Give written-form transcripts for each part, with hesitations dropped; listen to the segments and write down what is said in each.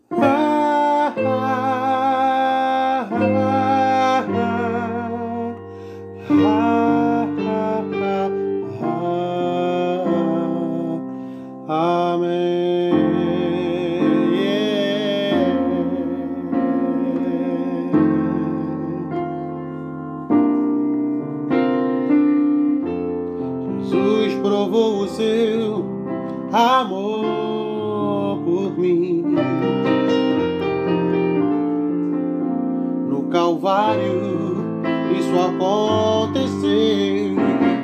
Ah, ah, Amém. Jesus provou o seu amor por mim no Calvário. Isso aconteceu.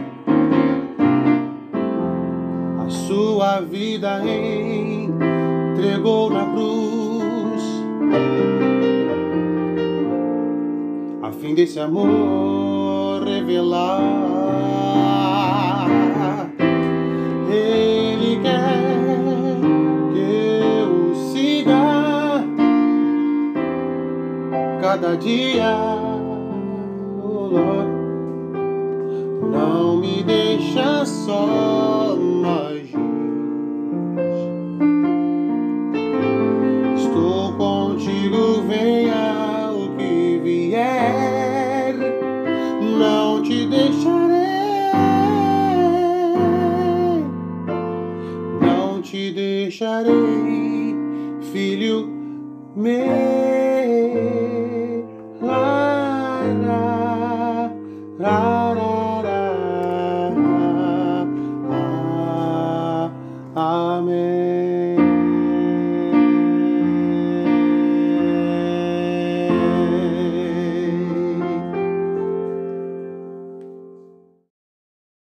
A sua vida entregou na cruz, a fim desse amor revelar. Ele quer que eu siga cada dia, oh Lord. Não me deixa só mais. Estou contigo, venha o que vier, não te deixarei, não te deixarei, filho meu. Amém.